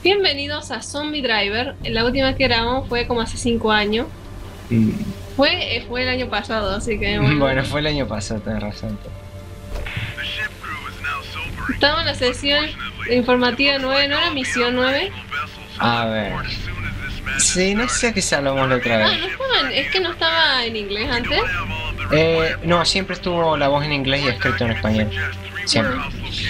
Bienvenidos a Zombie Driver. La última que grabamos fue como hace 5 años. Fue el año pasado, así que Bueno, fue el año pasado, tenés razón. Estamos en la sesión informativa 9, ¿no era misión 9? A ver. Sí, no sé a qué salvamos la otra vez. No estaba es que no estaba en inglés antes. No, siempre estuvo la voz en inglés y escrito en español. Siempre.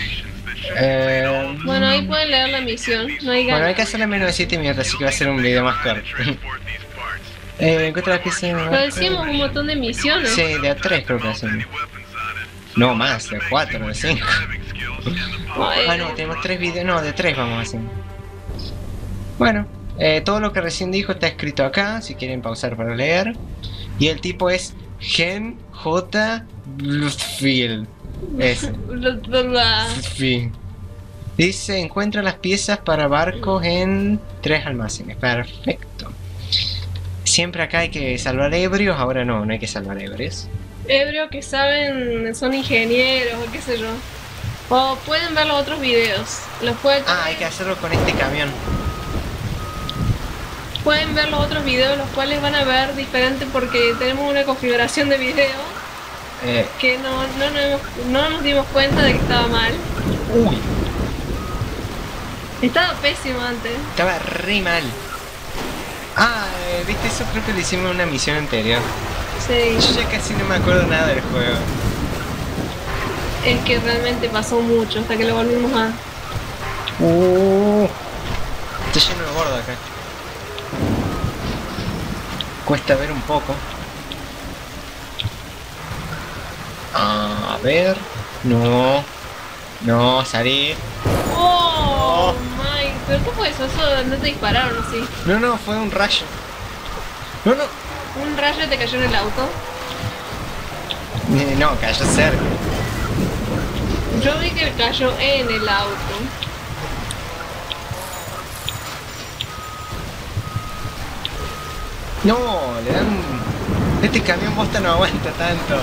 Bueno, ahí pueden leer la misión. No hay Bueno, hay que hacerle menos de 7 minutos, así que va a ser un video más corto. Encuentra las piezas. Pero decíamos un montón de misiones. Sí, de a 3 creo que hacemos. No más, de 4, de 5. No, tenemos 3 videos. No, de 3 vamos a hacer. Bueno, todo lo que recién dijo está escrito acá, si quieren pausar para leer. Y el tipo es Gen J. Bluthfield. Ese. Fin. Dice, encuentra las piezas para barcos en 3 almacenes. Perfecto. Siempre acá hay que salvar ebrios, ahora no hay que salvar ebrios. Ebrios que saben, son ingenieros o qué sé yo. O pueden ver los otros videos. Hay que hacerlo con este camión. Pueden ver los otros videos, los cuales van a ver diferente porque tenemos una configuración de video que no nos dimos cuenta de que estaba mal. Uy. Estaba pésimo antes. Estaba re mal. Viste, eso creo que lo hicimos en una misión anterior. Sí. Yo ya casi no me acuerdo nada del juego. Es que realmente pasó mucho hasta que lo volvimos a... Estoy lleno de gordo acá. Cuesta ver un poco. A ver. No, salí. Oh my, pero ¿qué fue eso? ¿Eso no te dispararon así? No, fue un rayo. No. ¿Un rayo te cayó en el auto? No, cayó cerca. Yo vi que cayó en el auto. No, le dan... Este camión posta no aguanta tanto.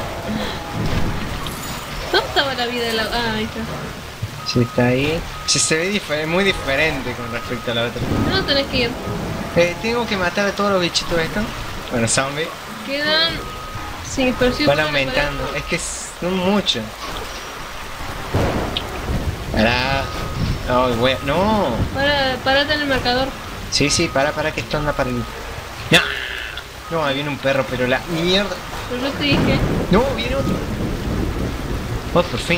¿Dónde estaba la vida del auto? Ahí está. Sí, está ahí. Se ve muy diferente con respecto a la otra. No tenés que ir. Tengo que matar a todos los bichitos estos. Bueno, zombies. Quedan... Sí, pero sí van aumentando. Es que son muchos. No. Parate en el marcador. Sí, para que esto anda para el... No, ahí viene un perro, pero la mierda. Pero yo te dije. No, viene otro. Por fin.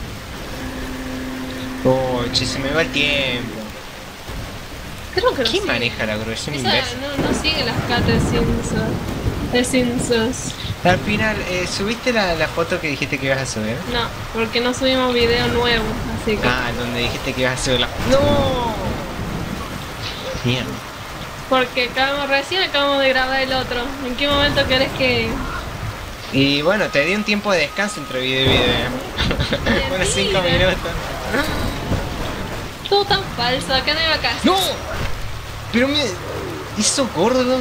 Che, se me va el tiempo. Creo que ¿Quién maneja la grúa? Es un imbécil. No sigue las cutscenes de Simpsons. Al final, ¿subiste la foto que dijiste que ibas a subir? No, porque no subimos video nuevo, así que... donde dijiste que ibas a subir la... ¡No! Mierda. Porque recién acabamos de grabar el otro. ¿En qué momento querés que...? Y bueno, te di un tiempo de descanso entre video y video. Unos 5 minutos. Todo tan falso, acá no hay vacaciones. ¡No! Pero me hizo gordo.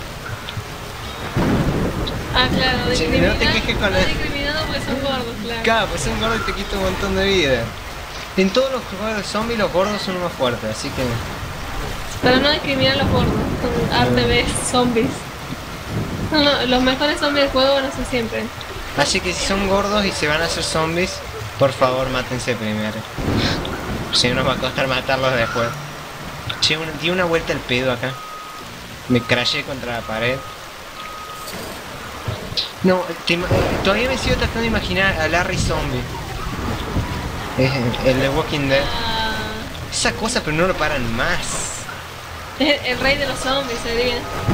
Claro, discriminado. No te quejes con la... discriminado porque son gordos, claro. Claro, pues un gordo y te quita un montón de vida. En todos los juegos de zombies los gordos son los más fuertes, así que... Pero no discriminar a los gordos, son RTB zombies. No, los mejores zombies del juego van a ser siempre. Así que si son gordos y se van a hacer zombies, por favor mátense primero. Si no nos va a costar matarlos después. Che, di una vuelta al pedo acá. Me crashé contra la pared. No, todavía me sigo tratando de imaginar a Larry Zombie. El de Walking Dead. Esa cosa, pero no lo paran más. El rey de los zombies sería.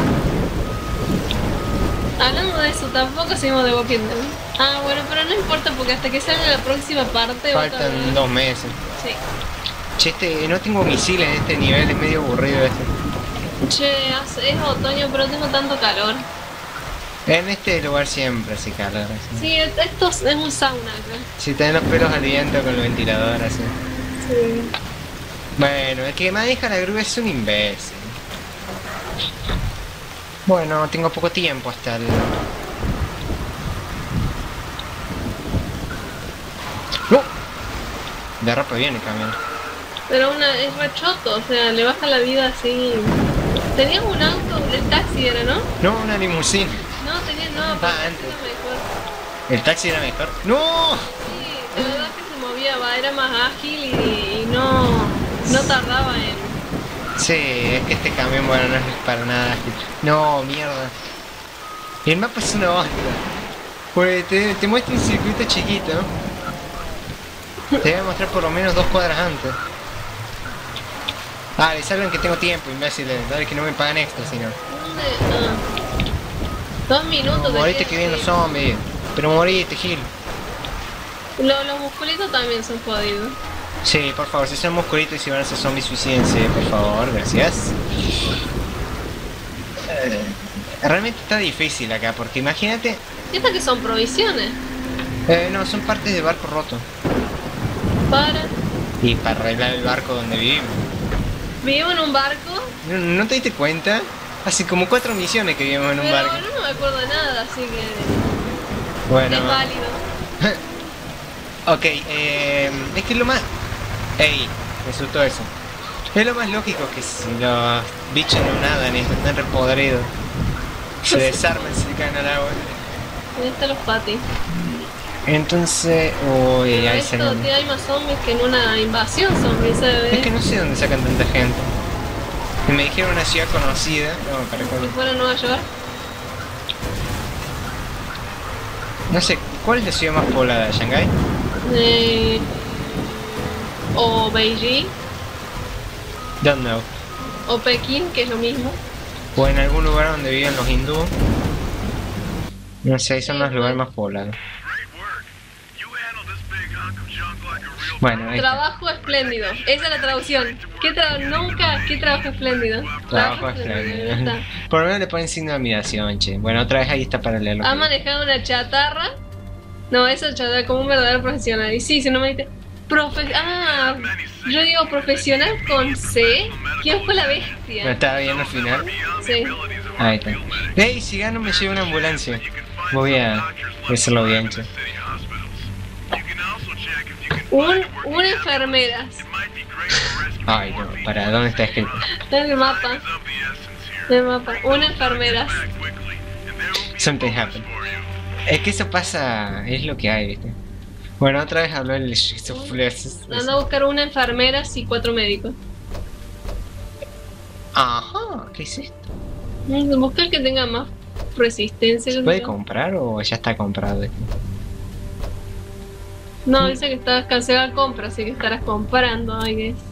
Hablando de eso, tampoco seguimos de Walking Dead. Bueno, pero no importa porque hasta que salga la próxima parte... Faltan 2 meses. Sí. Che, no tengo misiles en este nivel, es medio aburrido este. Che, es otoño, pero tengo tanto calor. En este lugar siempre hace calor. Así. Sí, esto es un sauna acá. Si tenés los pelos al viento con el ventilador así. Sí. Bueno, el que maneja la grúa es un imbécil. Bueno, tengo poco tiempo hasta el... ¡No! Derrapa bien el camión. Pero es rechoto, o sea, le baja la vida así. Tenías un auto, el taxi era, ¿no? No, una limusina. No, pero antes. era mejor. ¿El taxi era mejor? ¡No! Sí, de verdad que se movía, era más ágil y no tardaba en... Sí, es que este camión, bueno, no es para nada ágil. No, mierda. El mapa es una banda. Pues te muestra un circuito chiquito, ¿no? Te voy a mostrar por lo menos 2 cuadras antes. Ah, le salgan que tengo tiempo, imbéciles. Dale que no me pagan extra, si no. ¿Dónde? 2 minutos. No, moriste que vienen los zombies. Pero moriste, Gil. Los musculitos también son jodidos. Sí, por favor, si son musculitos y si van a ser zombies, suicídense, por favor, gracias. Realmente está difícil acá, porque imagínate... ¿Y estas que son provisiones? No, son partes de barco roto. ¿Para? Y para arreglar el barco donde vivimos. ¿Vivo en un barco? ¿No te diste cuenta? Hace como 4 misiones que vivimos en un barco. Pero no me acuerdo de nada, así que... Bueno. Es válido. Ok, es que lo más... Ey, me asustó eso. Es lo más lógico que si los bichos no nadan y están repodridos, se desarman y se caen al agua. Ahí están los patis. Entonces... Uy, Pero ahí esto, salen. tío, hay más zombies que en una invasión zombie, se ve. Es que no sé dónde sacan tanta gente. Me dijeron una ciudad conocida. No, para Si fuera Nueva York. No sé, ¿cuál es la ciudad más poblada? ¿Shanghái? O Beijing. Don't know. O Pekín, que es lo mismo. O en algún lugar donde viven los hindúes. No sé, son los lugares más poblados. Bueno, ahí está. Trabajo espléndido. Esa es la traducción. ¿Qué trabajo espléndido? Trabajo espléndido. Por lo menos le ponen signo de admiración, che. Bueno, otra vez ahí está para leerlo. ¿Ha manejado una chatarra? No, eso es chatarra como un verdadero profesional. Y sí, si no me dice... yo digo profesional con C. ¿Quién fue la bestia? ¿No estaba bien al final? Sí. Ahí está. Ey, si gano me llevo una ambulancia. Voy a hacerlo bien, che. Una enfermera. Ay, no, ¿para dónde está escrito? Está en el mapa. Una enfermera. Something happened. Es que eso pasa, es lo que hay, ¿viste? Bueno, otra vez habló el Anda a buscar una enfermera y 4 médicos. Ajá, ¿qué es esto? Busca el que tenga más resistencia. ¿Se puede comprar o ya está comprado esto? No, dice que estás cancelada la compra, así que estarás comprando, I guess.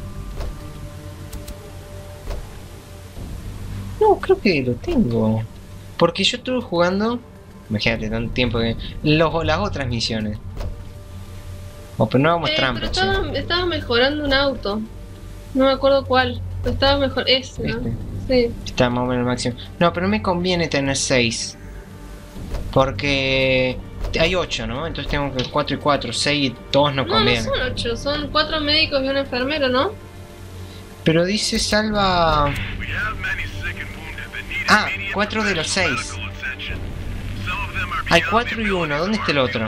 No, creo que lo tengo. Porque yo estuve jugando, imagínate, tanto tiempo que... las otras misiones. Oh, pero no hagamos trampa, pero estaba mejorando un auto. No me acuerdo cuál. Pero estaba mejor. Ese, ¿no? Sí. Está más o menos el máximo. No, pero no me conviene tener 6. Porque... hay 8, ¿no? Entonces tengo que 4 y 4, 6 y 2 no conviene. No, no son 8, son 4 médicos y un enfermero, ¿no? Pero dice salva... 4 de los 6. Hay 4 y 1, ¿dónde está el otro?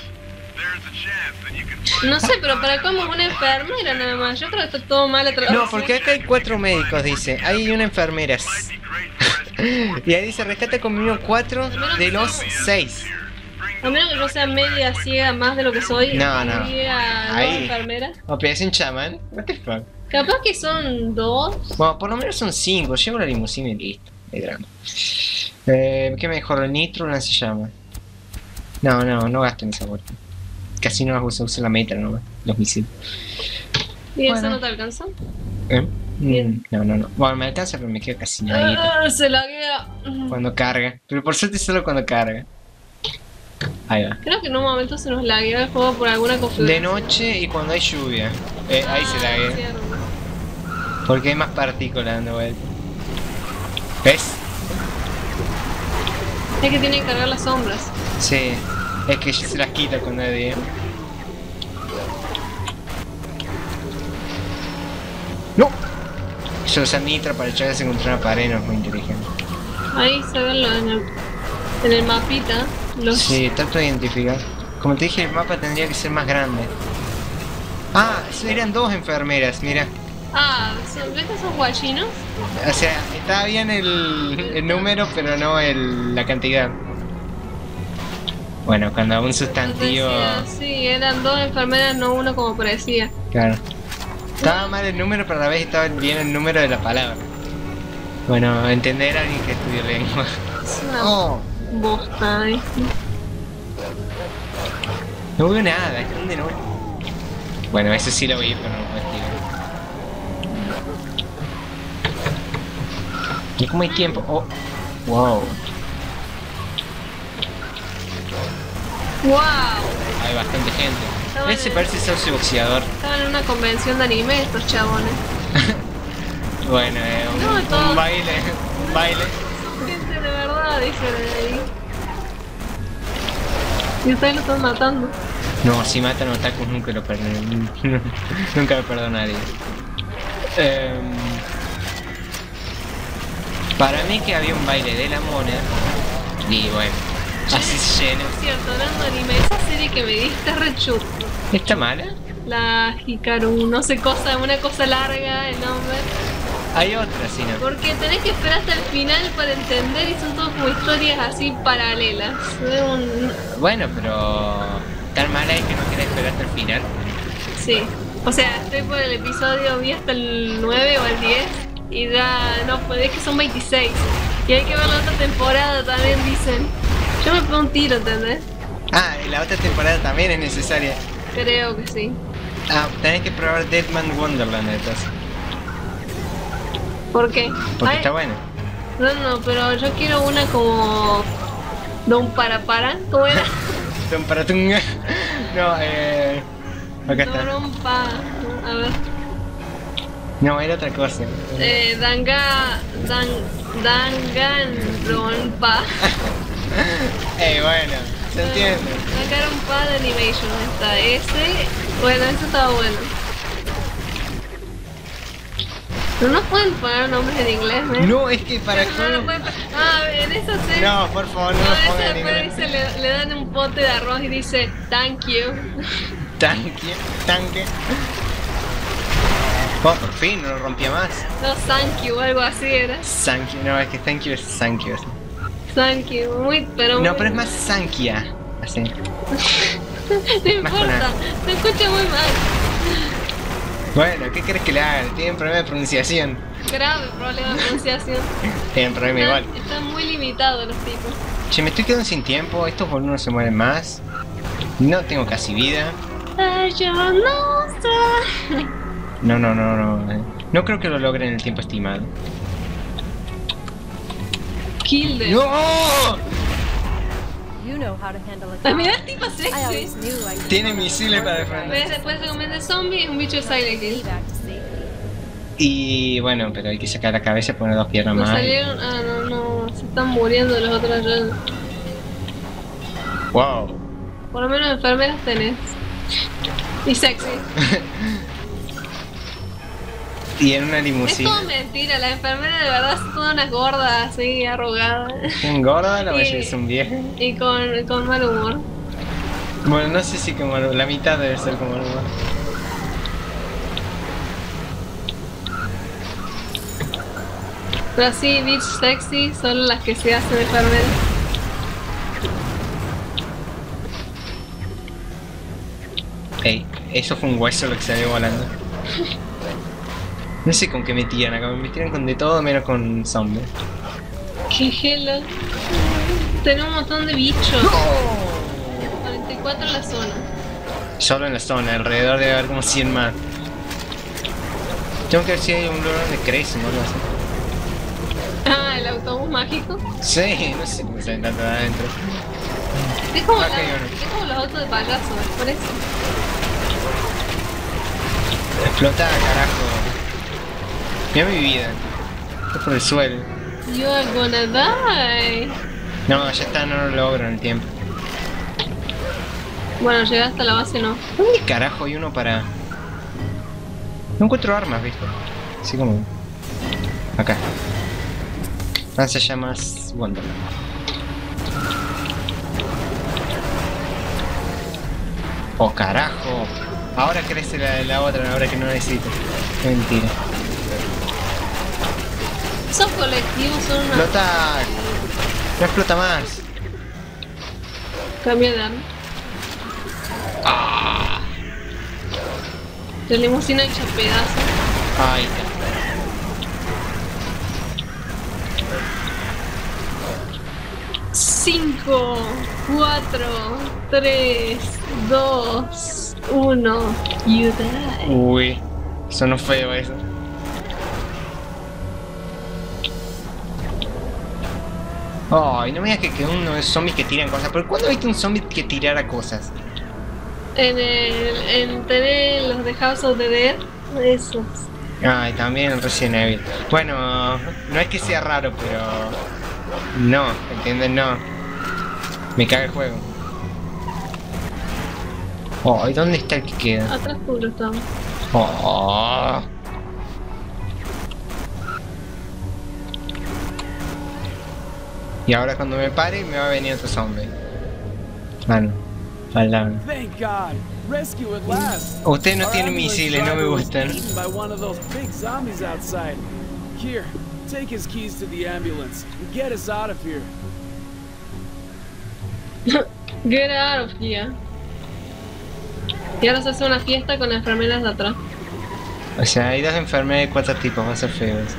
No sé, pero para cómo una enfermera nada más. Yo creo que está todo mal atrasado. No, porque acá hay 4 médicos, dice. Hay una enfermera. Y ahí dice rescata conmigo 4 de los 6. A menos que yo sea media ciega más de lo que soy. No. Ahí. Enfermera. O pero es un chamán. What the fuck. Capaz que son 2. Bueno, por lo menos son 5. Llevo la limusina y listo. No hay drama. ¿Qué mejor? ¿El nitro o la llama? No gasten esa vuelta. Casi no las uso la metra nomás. Los misiles. ¿Y eso no te alcanza? No. Bueno, me alcanza, pero me queda casi nada. Se laguea. Cuando carga. Pero por suerte solo cuando carga. Ahí va. Creo que en un momento se nos laguea el juego por alguna configuración. De noche y cuando hay lluvia. Ahí se laguea. Cierto. Porque hay más partículas dando vuelta. ¿Ves? Es que tienen que cargar las sombras. Sí. Es que se las quita con nadie. ¡No! Yo uso nitra para echarse contra una pared, no es muy inteligente. Ahí se ven en el mapita. Sí, trato de identificar. Como te dije, el mapa tendría que ser más grande. Ah, eran dos enfermeras, mira. Ah, ¿ves que son guachinos? O sea, estaba bien el número, pero no la cantidad. Bueno, cuando un sustantivo... Decía, sí, eran dos enfermeras, no uno como parecía. Claro. Estaba mal el número, pero a la vez estaba bien el número de la palabra. Bueno, entender a alguien que estudia lengua. Es una bosta, ¿eh? No veo nada, ¿dónde no? Bueno, eso sí lo vi, pero no lo puedo escribir. ¿Y cómo hay tiempo? Oh, wow. ¡Wow! Hay bastante gente. Ese parece ser boxeador. Estaban en una convención de anime estos chabones. Bueno, un baile. Un baile. Gente de verdad, dicen ahí. Y ustedes lo están matando. No, si matan a otakus nunca lo perdonan. Nunca lo perdonaría. Para mí que había un baile de la mona. Y bueno, así se llena. Es cierto, hablando de anime, esa serie que me diste es re chut. ¿Está mala? La Hikaru, no sé cosa, una cosa larga el nombre. Hay otra, sí, ¿no? Porque tenés que esperar hasta el final para entender y son todas como historias así paralelas. Bueno, pero... ¿Tan mala es que no querés esperar hasta el final? Sí. O sea, estoy por el episodio, vi hasta el 9 o el 10 y ya no podés, que son 26. Y hay que ver la otra temporada también, dicen. Yo me pongo un tiro, ¿entendés? Ah, y la otra temporada también es necesaria. Creo que sí. Ah, tenés que probar Deadman Wonderland entonces. ¿Por qué? Porque está buena. No, pero yo quiero una como... Don para, ¿cómo era? Don Paratunga. No, acá está. Dorompa. A ver. No, era otra cosa. Danganronpa. Bueno, se entiende. Danganronpa de Animation está ese. Bueno, ese estaba bueno. Pero no pueden poner nombres en inglés, ¿eh? No, es que para en esa serie. No, por favor, no lo pongan en inglés. Dice, le dan un pote de arroz y dice thank you. Tanque. Oh, por fin, no lo rompía más. No, thank you, algo así era. Thank you, no, es que thank you es thank you. Thank you, pero es más Sankia. Así. No importa, se escucha muy mal. Bueno, ¿qué crees que le haga? Tienen problema de pronunciación. Grave problema de pronunciación. Tienen problema igual. Están muy limitados los tipos. Che, me estoy quedando sin tiempo, estos boludos se mueren más. No tengo casi vida. Yo no sé. No. No creo que lo logren en el tiempo estimado. Kill them. ¡No! Mira el tipo sexy. Tiene misiles para defender. Después se convierte en zombie y un bicho de Silent Hill. Y bueno, pero hay que sacar la cabeza y poner dos piernas más. Salieron. No. Se están muriendo los otros ya. Wow. Por lo menos enfermeras tenés. Y sexy. Y en una Es limusina. todo mentira, las enfermeras de verdad son todas unas gordas así, arrugadas. ¿Engorda? La mayoría son viejas. Y con mal humor. Bueno, no sé si como la mitad debe ser como humor. Pero así, bitch sexy son las que se hacen enfermeras. Ey, eso fue un hueso lo que salió volando. No sé con qué me tiran acá, me tiran con de todo menos con zombies. ¡Qué gelo! Tenemos un montón de bichos. ¡Oh! 44 en la zona. Solo en la zona, alrededor debe haber como 100 más. Tengo que ver si hay un lugar donde crecen o algo así. El autobús mágico. Sí, no sé cómo se tanto de adentro. Es como, es como los autos de payaso, es por eso. Explota, carajo. Mira mi vida. Esto por el suelo. You are gonna die. No, ya está, no lo logro en el tiempo. Bueno, llegué hasta la base, no. ¿Dónde carajo hay uno para...? No encuentro armas, ¿viste? Así como... Acá. Lanzallamas Wonderland. Oh, carajo. Ahora crece la otra, ahora que no necesito. Qué mentira. Esos colectivos son una... Explota. No explota más. Cambia de arma. Ah. La limusina hecha pedazos. Ahí está. 5, 4, 3, 2, 1. You die. Uy, sonó feo eso. Ay, no me digas que uno es zombies que tiran cosas. ¿Pero cuándo viste un zombie que tirara cosas? En tener los de House of the Dead, esos. Ay, también en Resident Evil. Bueno, no es que sea raro, pero... No, ¿entiendes? No. Me caga el juego. Oh, ¿y dónde está el que queda? Atrás puro estamos. Oh. Y ahora cuando me pare me va a venir otro zombie. Mano, falame. Thank God. Rescue at last. Ustedes no Our tienen ambulance misiles, no me driver was gustan. eaten by one of those big zombies outside. Here, take his keys to the ambulance and get us out of here. Get out of here. Y ahora se hace una fiesta con enfermeras de atrás. O sea, hay dos enfermeras de 4 tipos, va a ser feo eso.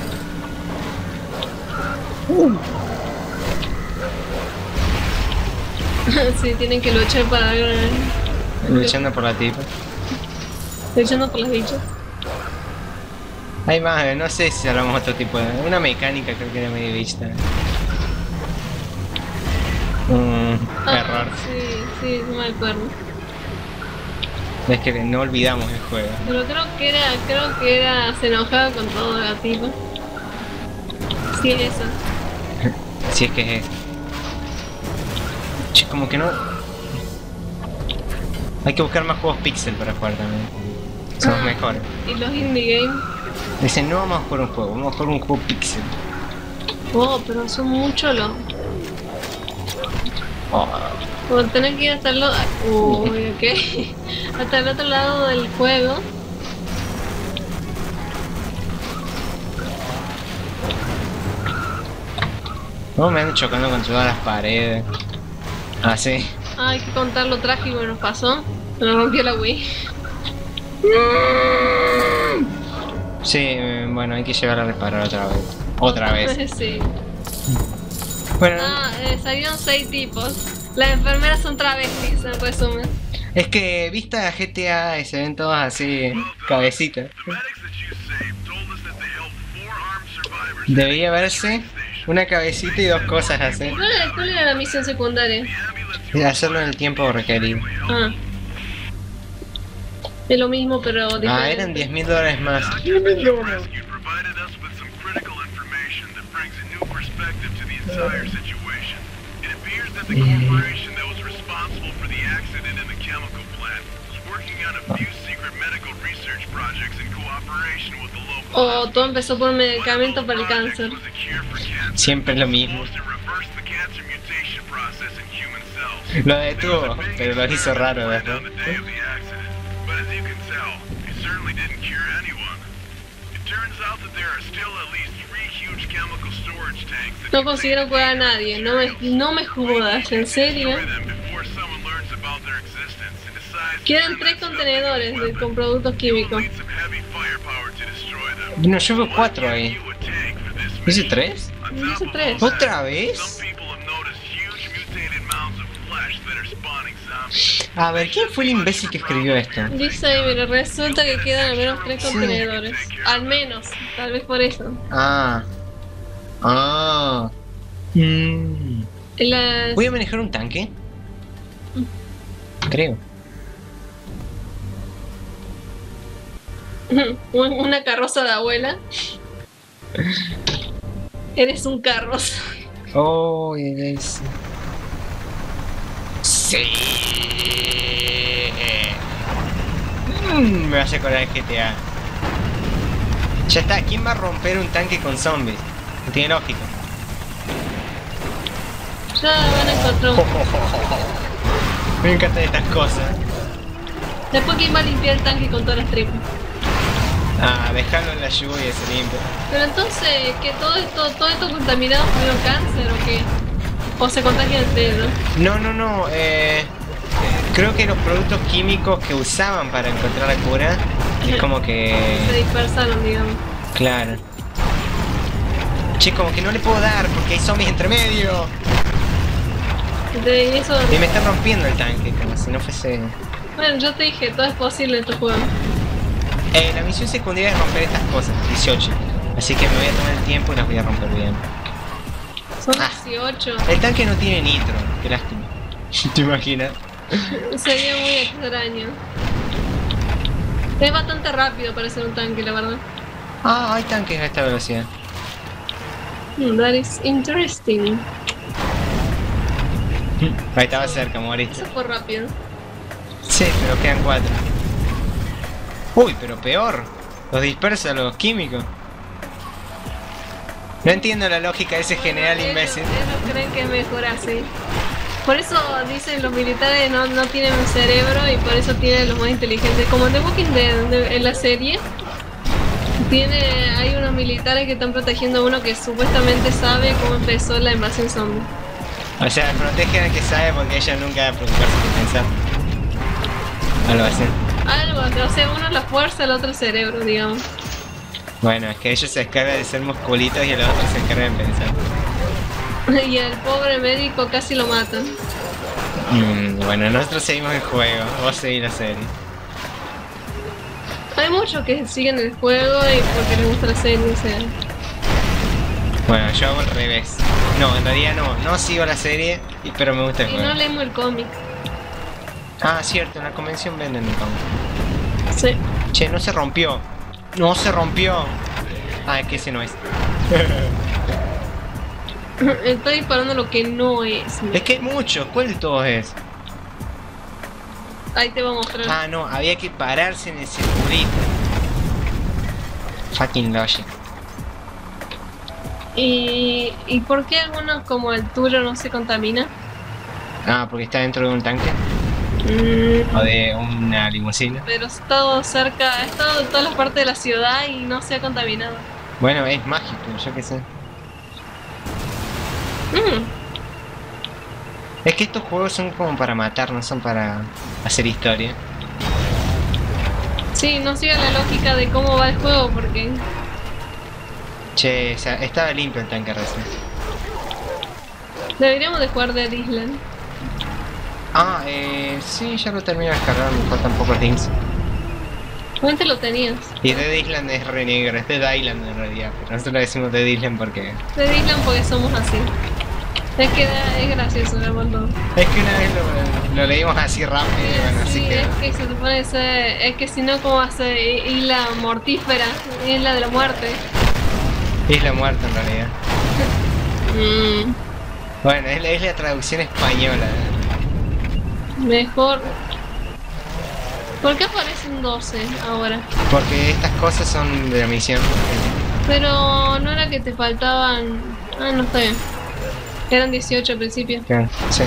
Sí, tienen que luchar para... Luchando por la tipa. Luchando por las bichas. Hay más, no sé si hablamos otro tipo de... Una mecánica creo que era medio vista. Error. Sí, no me acuerdo. Es que no olvidamos el juego. Pero creo que era, se enojaba con todo la tipa. Sí, eso. Si es que es... Che, como que no... Hay que buscar más juegos pixel para jugar también. Son los mejores. Y los indie games. Dicen, no vamos a jugar un juego, vamos a jugar un juego pixel. Oh, pero son muchos los... Oh. Bueno, tenés que ir hasta el otro... Uy, ok. Hasta el otro lado del juego. No, me ando chocando con todas las paredes. Ah, sí. Hay que contar lo trágico que nos pasó. Se nos rompió la Wii. Sí, bueno, hay que llegar a reparar otra vez. Otra vez. Sí. Bueno, Salieron 6 tipos. Las enfermeras son travestis, en resumen. es que vista GTA y se ven todos así, cabecitas. Debería verse una cabecita y dos cosas así. ¿Cuál era la misión secundaria? Y hacerlo en el tiempo requerido. Ah. Es lo mismo, pero diferente. Ah, eran $10.000 más. O todo empezó por un medicamento para el cáncer. Siempre es lo mismo. Lo detuvo, pero lo hizo raro, ¿verdad? No consiguieron curar a nadie, no me jodas, ¿en serio? Quedan 3 contenedores con productos químicos. No, yo veo 4 ahí. ¿Dice 3? Dice 3. ¿Otra vez? A ver, ¿quién fue el imbécil que escribió esto? Dice ahí, mira, resulta que quedan al menos 3 contenedores. Al menos, tal vez por eso. Ah. Ah. Voy a manejar un tanque. Creo. Una carroza de abuela. Eres un carroza. Oh, yes. Sí. Me vas a acordar de GTA. Ya está, ¿quién va a romper un tanque con zombies? No tiene lógica. Ya van a encontrar un... Me encantan estas cosas. Después, ¿quién va a limpiar el tanque con todas las tripas? Ah, dejarlo en la lluvia y se limpia. Pero entonces, ¿que todo esto contaminado tuvieron cáncer o qué? ¿O se contagian entre ellos? No, creo que los productos químicos que usaban para encontrar la cura es como que... Se dispersaron, digamos. Claro. Che, como que no le puedo dar porque hay zombies entre medio. De eso... Y me está rompiendo el tanque, como si no fuese... Bueno, yo te dije, todo es posible en este juego. La misión secundaria es romper estas cosas, 18. Así que me voy a tomar el tiempo y las voy a romper bien. Son 18. El tanque no tiene nitro, qué lástima. ¿Te imaginas? Sería muy extraño. Es bastante rápido para ser un tanque, la verdad. Ah, hay tanques a esta velocidad. That is interesting. Ahí estaba cerca, moriste. Eso fue rápido. Sí, pero quedan 4. Uy, pero peor. Los dispersa los químicos. No entiendo la lógica de ese general imbécil. Ellos creen que es mejor así. Por eso dicen los militares no tienen un cerebro y por eso tienen los más inteligentes. Como en The Walking Dead, en la serie, hay unos militares que están protegiendo a uno que supuestamente sabe cómo empezó la invasión zombie. O sea, protegen al que sabe porque ella nunca va a preocuparse por pensar. Algo así. Algo, o sea, uno la fuerza, el otro el cerebro, digamos. Bueno, es que ellos se encargan de ser musculitos y los otros se encargan de pensar. Y al pobre médico casi lo matan. Bueno, nosotros seguimos el juego, vos seguís la serie. Hay muchos que siguen el juego y porque les gusta la serie, o sea. Bueno, yo hago al revés. No, en realidad no sigo la serie, pero me gusta el Y juego. no leemos el cómic. Ah, cierto, en la convención venden el cómic. Sí. Che, no se rompió. No se rompió. Ah, es que ese no es. Estoy disparando lo que no es. Es que hay muchos, ¿cuál de todos es? Ahí te voy a mostrar. Ah, no, había que pararse en el circulito. Fucking logic. ¿Y por qué algunos como el tuyo no se contamina? Ah, porque está dentro de un tanque. O de una limusina. Pero he estado cerca, he estado en todas las partes de la ciudad y no se ha contaminado. Bueno, es mágico, yo qué sé. Es que estos juegos son como para matar, no son para hacer historia. Sí, no sigue la lógica de cómo va el juego porque... Che, o sea, estaba limpio el tanque recién. Deberíamos de jugar Dead Island. Ah, sí, ya lo termino de descargar, me faltan pocos links. ¿Cuánto lo tenías? Y Dead Island es re negro, es Dead Island en realidad, pero nosotros le decimos Dead Island porque... Dead Island porque somos así. Es que es gracioso, la verdad. Es que una vez lo leímos así rápido, y bueno, así Sí, que... es que se supone que es que si no, ¿cómo hace Isla Mortífera? Isla de la Muerte. Isla Muerta en realidad. Bueno, es la traducción española. Mejor. ¿Por qué aparecen 12 ahora? Porque estas cosas son de la misión. Pero no era que te faltaban... Ah, no, está bien. Eran 18 al principio. Claro, sí.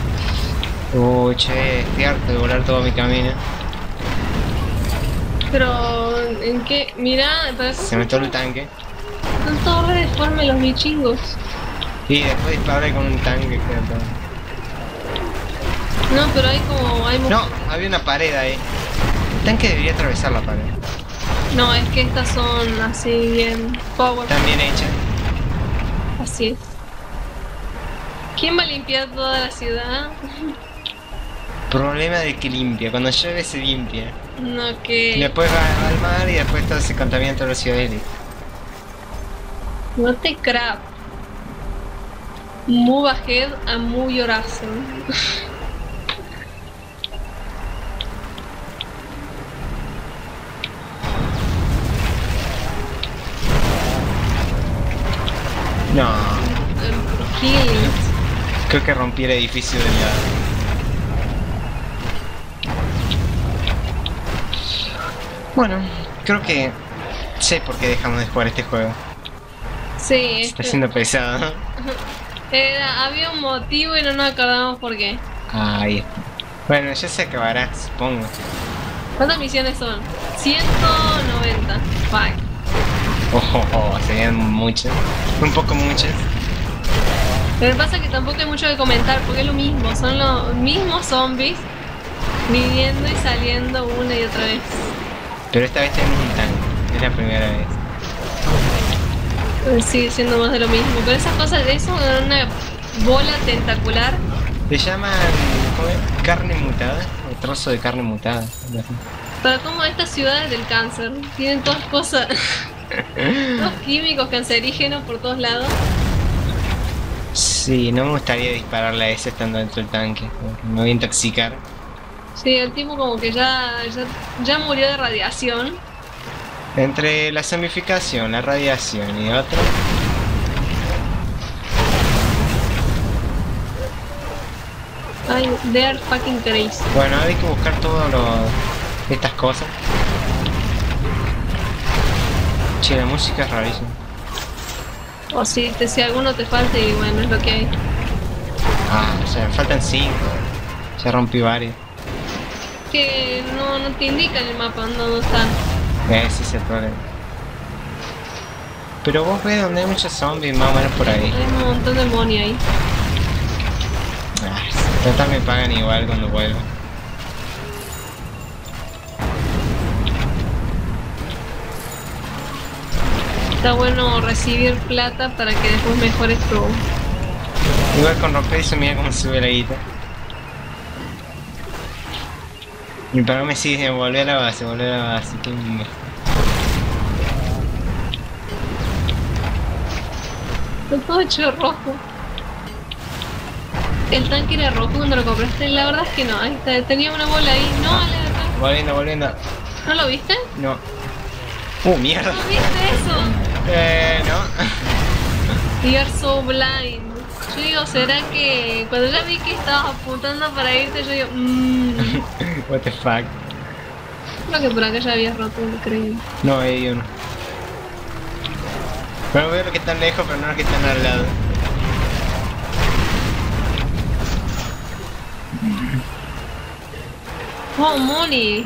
Che, estoy harto de volar todo mi camino. Pero... ¿en qué? Mirá, Se me todo el tanque. Están todos re deformes los bichingos. Y después disparé con un tanque, creo todo. No, pero hay como... No, había una pared ahí. El tanque debería atravesar la pared. No, es que estas son así bien... power. Están bien hechas. Así es. ¿Quién va a limpiar toda la ciudad? Problema de que limpia, cuando llueve se limpia. No, que... Y después va al mar y después todo se contamina en toda la ciudad y listo. No te crap. Move ahead and move your ass. No, Kill. creo que rompí el edificio del lado. Bueno, creo que sé por qué dejamos de jugar este juego. Sí, Está siendo pesado. había un motivo y no nos acordamos por qué. Ahí está. Bueno, ya se acabará, supongo. ¿Cuántas misiones son? 190. Fuck. Serían muchas. Un poco muchas. Pero pasa es que tampoco hay mucho que comentar porque es lo mismo. Son los mismos zombies viniendo y saliendo una y otra vez. Pero esta vez tenemos un tanque. Es la primera vez. Sigue siendo más de lo mismo. Pero esas cosas de eso, una bola tentacular. Le llaman carne mutada, o trozo de carne mutada. Para como estas ciudades del cáncer, tienen todas cosas, todos químicos cancerígenos por todos lados. Sí, no me gustaría dispararle a ese estando dentro del tanque, me voy a intoxicar. Sí, el tipo como que ya murió de radiación. Entre la zombificación, la radiación y otro. Ay, they are fucking crazy. Bueno, ahora hay que buscar todas estas cosas. Che, la música es rarísima. O si alguno te falta y bueno, es lo que hay. O sea, me faltan 5. Ya rompí varios. Que no te indica en el mapa dónde están. Ese es el problema. Pero vos ves donde hay muchos zombies, más o menos por ahí. Hay un montón de money ahí. Total me pagan igual cuando vuelvo. Está bueno recibir plata para que después mejores tu... Igual con romper eso mira cómo sube la guita. Mi pago me sigue, volver a la base, qué mierda. Está todo hecho rojo. El tanque era rojo cuando lo compraste, la verdad es que no, ahí está, tenía una bola ahí, no, alerta. Volviendo. ¿No lo viste? No. Mierda. ¿No viste eso? No. You're so blind. Yo digo, ¿será que cuando ya vi que estabas apuntando para irte, yo digo, What the fuck. Creo que por acá ya habías roto, creo. No, hay uno. Bueno, veo los que están lejos, pero no los que están al lado. Oh, money.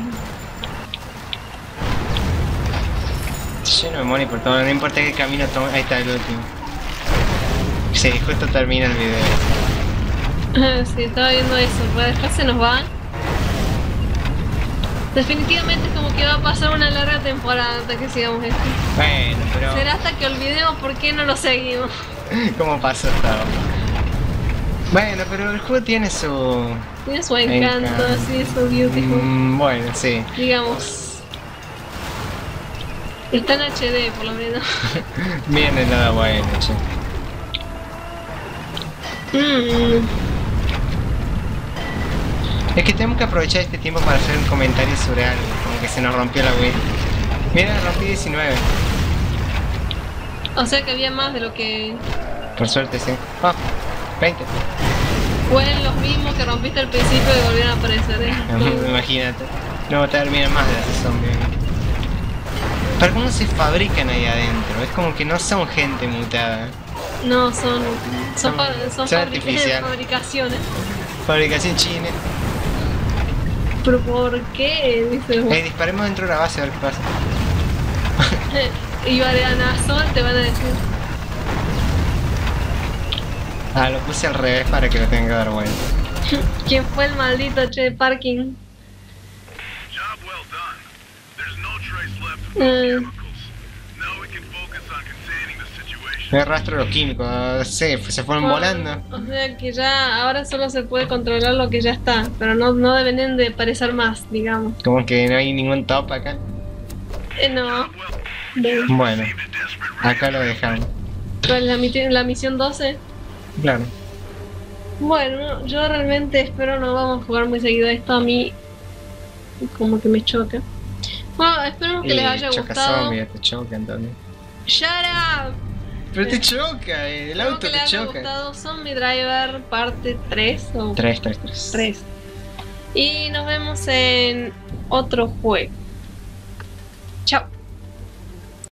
Lleno de money por todo, no importa qué camino tome. Ahí está el último. Sí, justo termina el video. Sí, estaba viendo eso, para después se nos van. Definitivamente es como que va a pasar una larga temporada hasta que sigamos esto. Bueno, pero... Será hasta que olvidemos por qué no lo seguimos. ¿Cómo pasó hasta ahora? Bueno, pero el juego tiene su... Tiene su encanto, así, su beautiful. Bueno, sí. Digamos. Está en HD, por lo menos. Viene nada bueno, che. Es que tenemos que aprovechar este tiempo para hacer un comentario sobre algo, como que se nos rompió la Wii. Mira, rompí 19. O sea que había más de lo que... Por suerte, sí. 20. Fueron los mismos que rompiste al principio y volvieron a aparecer, Imagínate. No, terminan más de esos zombies. Pero ¿cómo se fabrican ahí adentro? Es como que no son gente mutada. No, son artificiales. Fabricaciones. Fabricación china. ¿Pero por qué? Dice, disparemos dentro de la base a ver qué pasa. Y Sol te van a decir. Lo puse al revés para que lo tenga que dar vuelta. ¿Quién fue el maldito che parking? No hay rastro de los químicos, se fueron volando. O sea que ya ahora solo se puede controlar lo que ya está, pero no deben de parecer más, digamos. Como que no hay ningún top acá. No. Bueno, acá lo dejamos. ¿Cuál es la misión 12? Claro. Bueno, yo realmente espero no vamos a jugar muy seguido esto, a mí como que me choca. Bueno, espero que les haya gustado. Zombie, te chocan también. ¡Shut up! Pero te choca, el auto te choca. Espero que les haya gustado Zombie Driver parte 3 o... 3. Y nos vemos en otro juego.